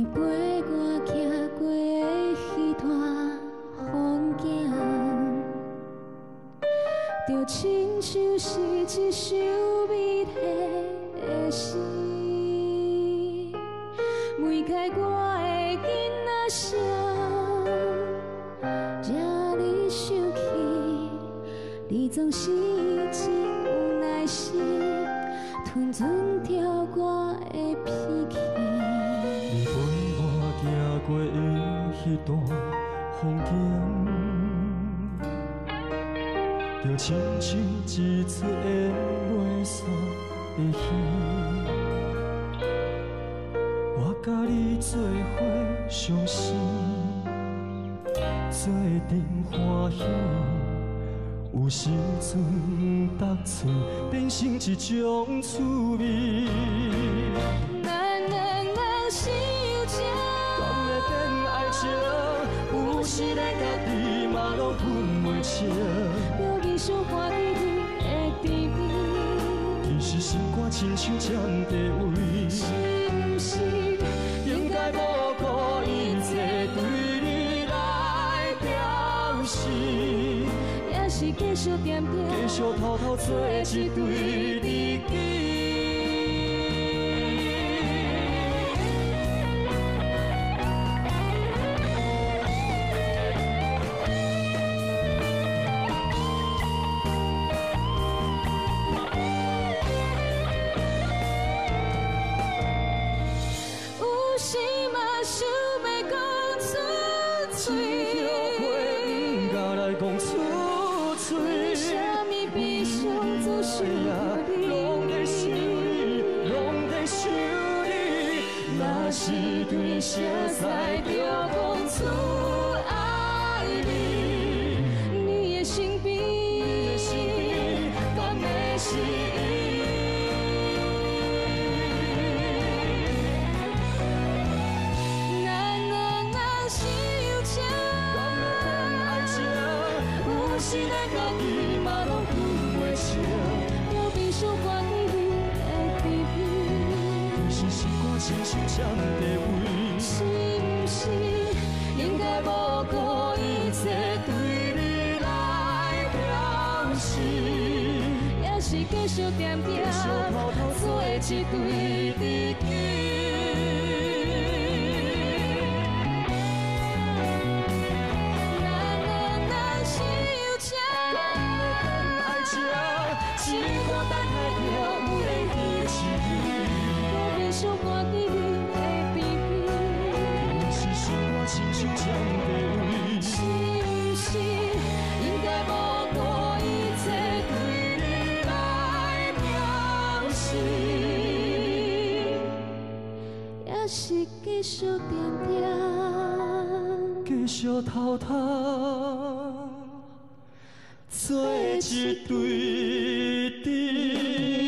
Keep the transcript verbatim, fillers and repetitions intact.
你陪我行过的彼段风景，就亲像是一首美丽的诗。每开我的囡仔声，这你想起，你总是真有耐心，吞吞掉我的脾气。 你陪我行过的彼段风景，就亲像一出的落山的戏。我甲你做伙伤心，做阵欢喜。有时阵，逐寸变成一种趣味。 咱两人相情， 敢会变爱情？有时连家己嘛拢分袂清。 又遇上欢喜你的甜蜜， 其实心肝亲像占地位。 是不是应该无顾一切对你来表示？ 也是继续惦惦， 继续偷偷做一对知己。 有时嘛想要讲出嘴， 后悔不敢来讲出嘴。 为什么悲伤总想到你？ 拢在想你，拢在想你。若是对声才着讲出爱你， 你的身边， 敢会是伊？ 咱两人相情， 爱情有时连家己嘛拢分袂清。 又悲伤欢喜你的甜蜜， 是心肝亲像占地位。 是不是应该无顾一切对你来表示？也是继续惦惦，做一对知己。咱两人相情， 爱情心肝等待着有会记起你。 又悲伤欢喜你的甜蜜， 是心肝亲像占地位。 是不是应该无顾一切对你来表示？也是继续惦惦， 继续偷偷做一对知